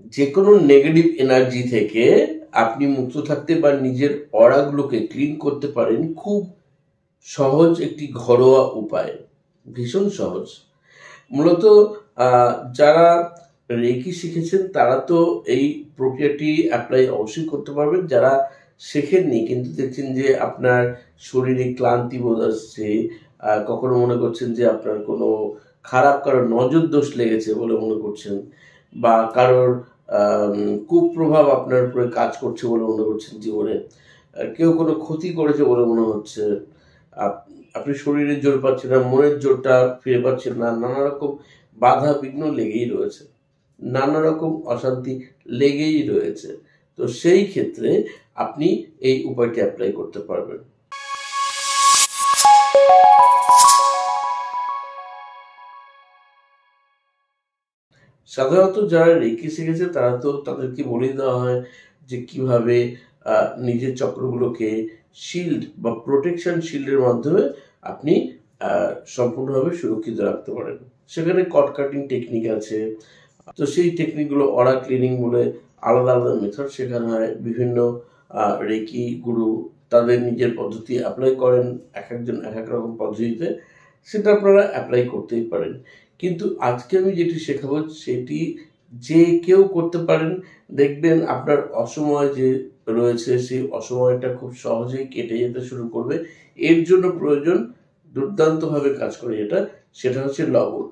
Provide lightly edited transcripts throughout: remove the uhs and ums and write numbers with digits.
যে কোনো negative energy থেকে আপনি মুক্ত থাকতে বা নিজের অরাগুলোকে ক্লিন করতে পারেন খুব সহজ একটি ঘরোয়া উপায়, ভীষণ সহজ। মূলত যারা রেকি শিখেছেন তারা তো এই প্রক্রিয়াটি অ্যাপ্লাই অবশ্যই করতে পারবেন। যারা শেখেননি কিন্তু দেখছেন যে আপনার শরীরে ক্লান্তি বোধ আসছে, কখনো মনে করছেন যে আপনার কোনো খারাপ কারোর নজর দোষ লেগেছে বলে মনে করছেন, বা কারোর কুপ্রভাব আপনার উপরে কাজ করছে বলে মনে করছেন জীবনে, কেউ কোনো ক্ষতি করেছে বলে মনে হচ্ছে, আপনি শরীরের জোর পাচ্ছেন না, মনের জোরটা ফিরে পাচ্ছেন না, নানা রকম বাধা বিঘ্ন লেগেই রয়েছে, নানা রকম অশান্তি লেগেই রয়েছে। তো সেই ক্ষেত্রে আপনি এই উপায়টি অ্যাপ্লাই করতে পারবেন। সাধারণত যারা রেকি শিখেছে তারা তো তাদেরকে বলে দেওয়া হয় যে কিভাবে নিজের চক্রগুলোকে শিল্ড বা প্রোটেকশন শিল্ডের মাধ্যমে আপনি সম্পূর্ণভাবে সুরক্ষিত রাখতে পারেন। সেখানে কট কাটিং টেকনিক আছে, তো সেই টেকনিকগুলো অরা ক্লিনিং বলে আলাদা আলাদা মেথড শেখানো হয়। বিভিন্ন রেকি গুরু তাদের নিজের পদ্ধতি অ্যাপ্লাই করেন, এক একজন এক এক রকম পদ্ধতিতে, সেটা আপনারা অ্যাপ্লাই করতেই পারেন। কিন্তু আজকে আমি যেটি শেখাবো সেটি যে কেউ করতে পারেন। দেখবেন আপনার অসময় যে রয়েছে সেই অসময়টা খুব সহজেই কেটে যেতে শুরু করবে। এর জন্য প্রয়োজন দুর্দান্তভাবে কাজ করে সেটা হচ্ছে লবণ,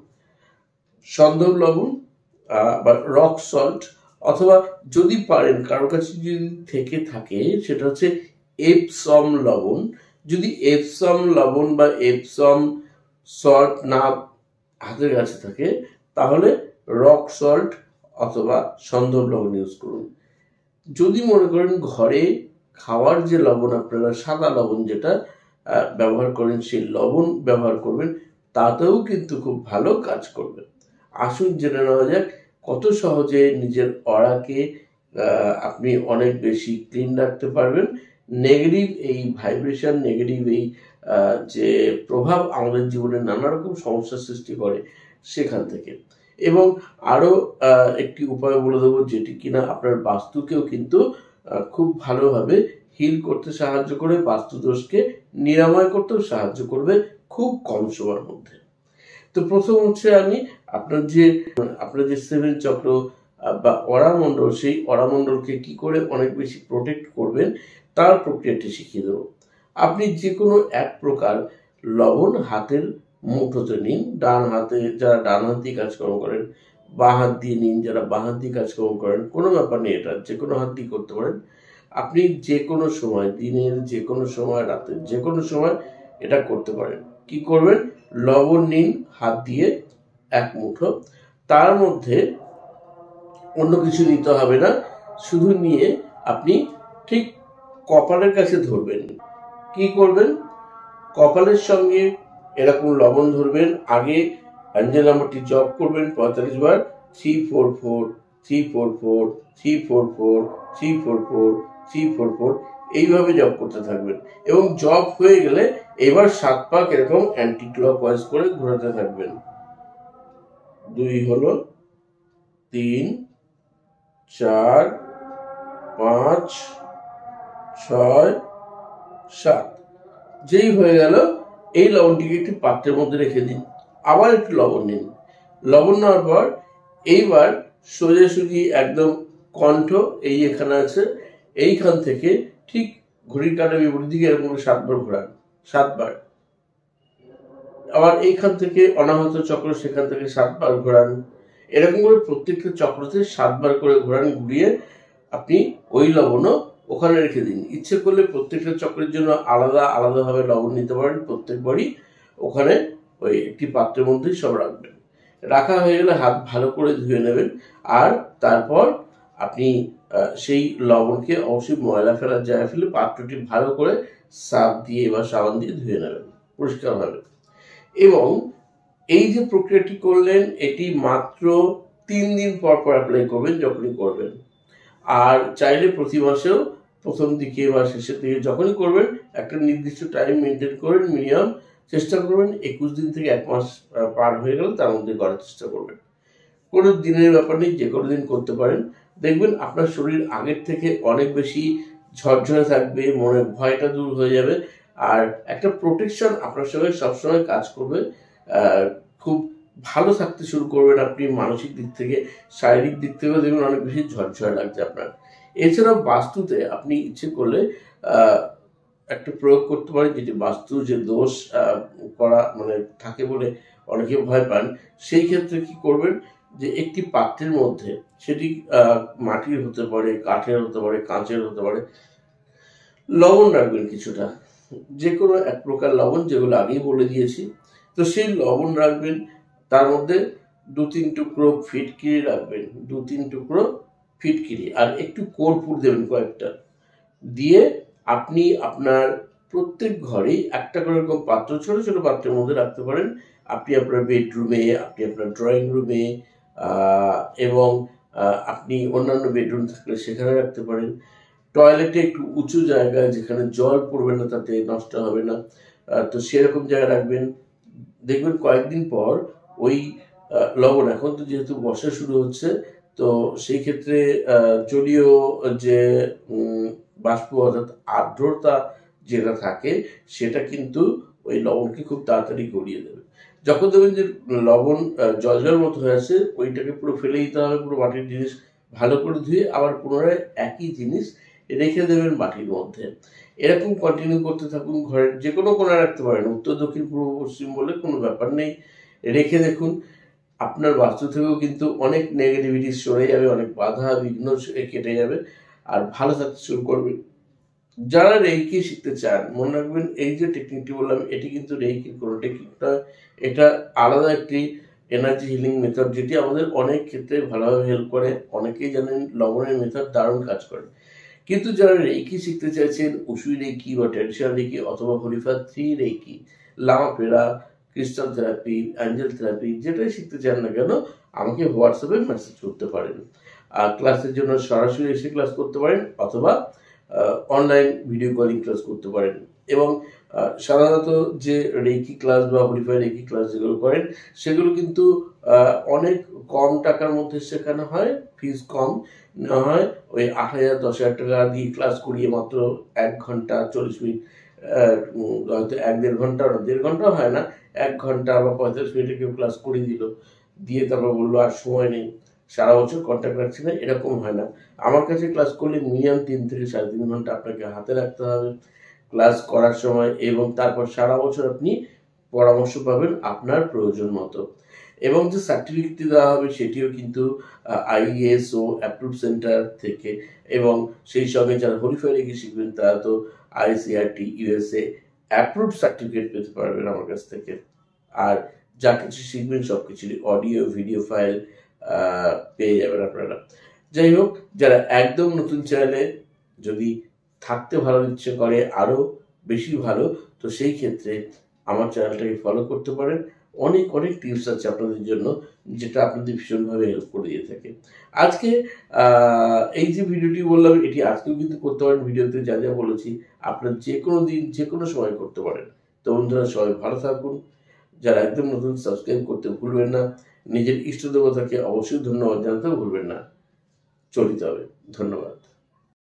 সন্দব লবণ বা রক সল্ট, অথবা যদি পারেন কারো কাছে যদি থেকে থাকে সেটা হচ্ছে এপসম লবণ। যদি এপসম লবণ বা এপসম সল্ট না হাতের কাছে থাকে তাহলে রক সল্ট অথবা সন্দব লবণ ইউজ করুন। যদি মনে করেন ঘরে খাওয়ার যে লবণ আপনারা সাদা লবণ যেটা ব্যবহার করেন সেই লবণ ব্যবহার করবেন, তাতেও কিন্তু খুব ভালো কাজ করবে। আসুন জেনে নেওয়া যাক কত সহজে নিজের অরাকে আপনি অনেক বেশি ক্লিন রাখতে পারবেন। নেগেটিভ এই ভাইব্রেশন, নেগেটিভ এই যে প্রভাব আমাদের জীবনে নানা রকম সমস্যার সৃষ্টি করে সেখান থেকে। এবং আরও একটি উপায় বলে দেবো যেটি কিনা আপনার বাস্তুকেও কিন্তু খুব ভালোভাবে হিল করতে সাহায্য করে, বাস্তু দোষকে নিরাময় করতেও সাহায্য করবে খুব কম সময়ের মধ্যে। তো প্রথম হচ্ছে আমি আপনার যে সেভেন চক্র বা অরামণ্ডল, সেই অরামণ্ডলকে কি করে অনেক বেশি প্রোটেক্ট করবেন তার প্রক্রিয়াটি শিখিয়ে দেবো। আপনি যে কোনো এক প্রকার লবণ হাতের মুঠোতে নিন, ডান হাতে যারা ডান হাত দিয়ে কাজকর্ম করেন, বাঁ হাত দিয়ে নিন যারা বাঁ হাত দিয়ে কাজকর্ম করেন, কোনো ব্যাপার নেই, এটা যে কোনো হাত দিয়ে করতে পারেন। আপনি যে কোনো সময়, দিনের যে কোনো সময়, রাতের যে কোনো সময় এটা করতে পারেন। কি করবেন? লবণ নিন হাত দিয়ে এক মুঠো, তার মধ্যে অন্য কিছু নিতে হবে না, শুধু নিয়ে আপনি ঠিক কপালের কাছে ধরবেন। কি করবেন? কপালের সঙ্গে এরকম লবণ ধরবেন, আগে অ্যাঞ্জেল নাম্বারটি জপ করবেন 45 বার, 344 344 344 344 344, এইভাবে জপ করতে থাকবেন। এবং জপ হয়ে গেলে এবার 7 পাক এরকম অ্যান্টি ক্লকওয়াইজ করে ঘোরাতে থাকবেন। 2 হলো, 3 4 5 6 7, যেই হয়ে গেল এই লবণটিকে একটি পাত্রের মধ্যে রেখে দিন। আবার একটু লবণ নিন, লবণ নেওয়ার পর এইবার সোজাসুজি একদম কণ্ঠ এই এখানে আছে, এইখান থেকে ঠিক ঘড়ির কাঁটার বিপরীত দিকে এরকম 7 বার ঘোরান, 7 বার। আবার এইখান থেকে অনাহত চক্র, সেখান থেকে 7 বার ঘোরান। এরকম করে প্রত্যেকটা চক্রতে 7 বার করে ঘোরান, ঘুরিয়ে আপনি ওই লবণও ওখানে রেখে দিন। ইচ্ছে করলে প্রত্যেকটা চক্রের জন্য আলাদা আলাদাভাবে লবণ নিতে পারেন, প্রত্যেকবারই ওখানে ওই একটি পাত্রের মধ্যেই সব রাখবেন। রাখা হয়ে গেলে হাত ভালো করে ধুয়ে নেবেন, আর তারপর আপনি সেই লবণকে অবশ্যই ময়লা ফেলার জায়গায় ফেলে পাত্রটি ভালো করে সার্ফ দিয়ে বা সাবান দিয়ে ধুয়ে নেবেন পরিষ্কারভাবে। এবং এই যে প্রক্রিয়াটি করলেন এটি মাত্র 3 দিন পর পর অ্যাপ্লাই করবেন যখনই করবেন। আর চাইলে প্রতি মাসেও প্রথম দিকে বা শেষের দিকে যখনই করবেন একটা নির্দিষ্ট টাইম মেনটেন করবেন, মিনিমাম চেষ্টা করবেন 21 দিন থেকে 1 মাস পার হয়ে গেলে তার মধ্যে করার চেষ্টা করবেন। কোনো দিনের ব্যাপার নেই, যে কোনো দিন করতে পারেন। দেখবেন আপনার শরীর আগের থেকে অনেক বেশি ঝরঝরে থাকবে, মনে ভয়টা দূর হয়ে যাবে, আর একটা প্রোটেকশন আপনার সঙ্গে সবসময় কাজ করবে। খুব ভালো থাকতে শুরু করবেন আপনি, মানসিক দিক থেকে, শারীরিক দিক থেকেও দেখবেন অনেক বেশি ঝরঝরে লাগছে আপনার। এছাড়াও বাস্তুতে আপনি ইচ্ছে করলে একটা প্রয়োগ করতে পারেন, যেটি বাস্তু যে দোষ করা মানে থাকে বলে অনেকে ভয় পান। সেই ক্ষেত্রে কি করবেন, যে একটি পাত্রের মধ্যে, সেটি মাটির হতে পারে, কাঠের হতে পারে, কাঁচের হতে পারে, লবণ রাখবেন কিছুটা, যে কোনো এক প্রকার লবণ, যেগুলো আগেই বলে দিয়েছি। তো সেই লবণ রাখবেন, তার মধ্যে 2-3 টুকরো ফিটকিরি রাখবেন, 2-3 টুকরো ফিটকিরি, আর একটু কর্পূর দেবেন কয়েকটা, দিয়ে আপনি আপনার প্রত্যেক ঘরেই একটা করে এরকম পাত্র, ছোট ছোট পাত্রের মধ্যে রাখতে পারেন। আপনি আপনার বেডরুমে, আপনি আপনার ড্রয়িং রুমে, এবং আপনি অন্যান্য বেডরুম থাকলে সেখানে রাখতে পারেন। টয়লেটে একটু উঁচু জায়গায়, যেখানে জল পড়বে না, তাতে নষ্ট হবে না, তো সেরকম জায়গায় রাখবেন। দেখবেন কয়েকদিন পর ওই লবণ, এখন তো যেহেতু বর্ষা শুরু হচ্ছে, তো সেই ক্ষেত্রে জলীয় যে বাষ্প অর্থাৎ আর্দ্রতা যেটা থাকে, সেটা কিন্তু ওই লবণকে খুব তাড়াতাড়ি গড়িয়ে দেবে। যখন দেখবেন যে লবণ জল জল মতো হয়ে আছে, ওইটাকে পুরো ফেলে দিতে হবে, পুরো মাটির জিনিস ভালো করে ধুয়ে আবার পুনরায় একই জিনিস রেখে দেবেন মাটির মধ্যে। এরকম কন্টিনিউ করতে থাকুন। ঘরের যে কোনো কোণায় রাখতে পারেন, উত্তর দক্ষিণ পূর্ব পশ্চিম বলে কোনো ব্যাপার নেই, রেখে দেখুন। আপনার বাস্তু থেকেও কিন্তু অনেক নেগেটিভিটি সরে যাবে, অনেক বাধা বিঘ্ন কেটে যাবে, আর ভালো থাকতে শুরু করবেন। যারা রেইকি শিখতে চান, মনে রাখবেন এই যে টেকনিকটি বললাম, এটি কিন্তু রেইকির কোনো টেকনিক নয়, এটা আলাদা একটি এনার্জি হিলিং মেথড, যেটি আমাদের অনেক ক্ষেত্রে ভালোভাবে হেল্প করে। অনেকেই জানেন লবণের মেথড দারুণ কাজ করে, কিন্তু যারা রেইকি শিখতে চাইছেন, উসুই রেইকি বা ট্র্যাডিশনাল রেইকি অথবা হলিফা 3 রেইকি, লামা ফেরা, ক্রিস্টাল থেরাপি, অ্যাঞ্জেল থেরাপি, যেটাই শিখতে চান না কেন, আমাকে হোয়াটসঅ্যাপে মেসেজ করতে পারেন। আর ক্লাসের জন্য সরাসরি এসে ক্লাস করতে পারেন, অথবা অনলাইন ভিডিও কলিং ক্লাস করতে পারেন। এবং সাধারণত যে রেইকি ক্লাস বা হলিফাই রেইকি ক্লাস যেগুলো করেন, সেগুলো কিন্তু অনেক কম টাকার মধ্যে শেখানো হয়, ফিস কম নেওয়া হয়। ওই 8,000 10,000 টাকা দিয়ে ক্লাস করিয়ে মাত্র 1 ঘন্টা 40 মিনিট, হয়তো 1-1.5 ঘন্টা, 1.5 ঘন্টাও হয় না, 1 ঘন্টা বা 45 মিনিটে কেউ ক্লাস করে দিল, দিয়ে তারপর বললো আর সময় নেই, সারা বছর কন্ট্যাক্ট রাখছি না, এরকম হয় না। আমার কাছে ক্লাস করলে মিনিমাম 3 থেকে 3.5 ঘন্টা আপনাকে হাতে রাখতে হবে ক্লাস করার সময়, এবং তারপর সারা বছর আপনি পরামর্শ পাবেন আপনার প্রয়োজন মতো। এবং যে সার্টিফিকেটটি দেওয়া হবে, সেটিও কিন্তু ISO অ্যাপ্রুভ সেন্টার থেকে, এবং সেই সঙ্গে যারা হলিফাই রেইকি শিখবেন, তারা তো ICRT USA অ্যাপ্রুভ সার্টিফিকেট পেতে পারবেন আমার কাছ থেকে। আর যা কিছু শিখবেন সব কিছুরই অডিও ভিডিও ফাইল পেয়ে যাবেন আপনারা। যাই হোক, যারা একদম নতুন চ্যানেলে যদি থাকতে ভালো ইচ্ছে করে, আরও বেশি ভালো, তো সেই ক্ষেত্রে আমার চ্যানেলটাকে ফলো করতে পারেন। অনেক অনেক টিপস আছে আপনাদের জন্য, যেটা আপনাদের ভীষণভাবে হেল্প করে দিয়ে থাকে। আজকে এই যে ভিডিওটি বললাম, এটি আজকেও কিন্তু করতে পারেন। ভিডিওতে যা যা বলেছি আপনার যে কোনো দিন যে কোনো সময় করতে পারেন। তো বন্ধুরা, সবাই ভালো থাকুন। যারা একদম নতুন, সাবস্ক্রাইব করতে ভুলবেন না। নিজের ইষ্ট দেবতাকে অবশ্যই ধন্যবাদ জানাতেও ভুলবেন না। চলিতে হবে। ধন্যবাদ।